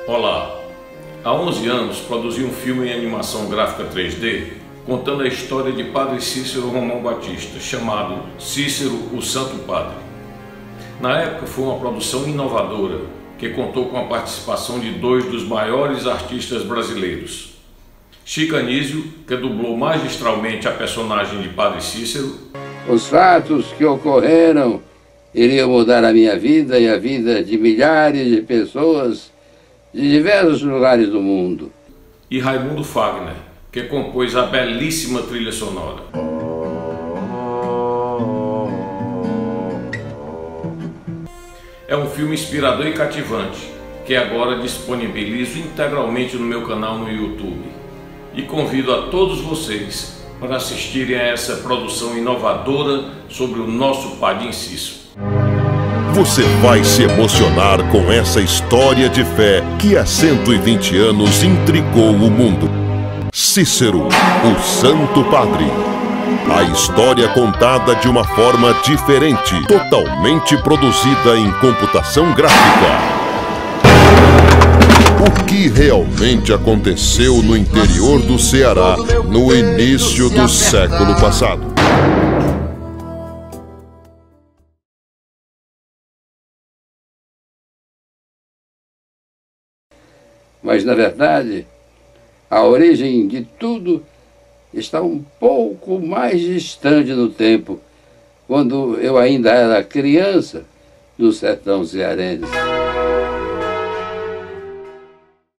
Olá! Há 11 anos produzi um filme em animação gráfica 3D contando a história de Padre Cícero Romão Batista, chamado Cícero, o Santo Padre. Na época foi uma produção inovadora que contou com a participação de dois dos maiores artistas brasileiros. Chico Anísio, que dublou magistralmente a personagem de Padre Cícero. Os fatos que ocorreram iriam mudar a minha vida e a vida de milhares de pessoas de diversos lugares do mundo. E Raimundo Fagner, que compôs a belíssima trilha sonora. É um filme inspirador e cativante, que agora disponibilizo integralmente no meu canal no YouTube. E convido a todos vocês para assistirem a essa produção inovadora sobre o nosso Padim Cícero. Você vai se emocionar com essa história de fé que há 120 anos intrigou o mundo. Cícero, o Santo Padre. A história contada de uma forma diferente, totalmente produzida em computação gráfica. O que realmente aconteceu no interior do Ceará no início do século passado? Mas, na verdade, a origem de tudo está um pouco mais distante no tempo, quando eu ainda era criança no sertão cearense.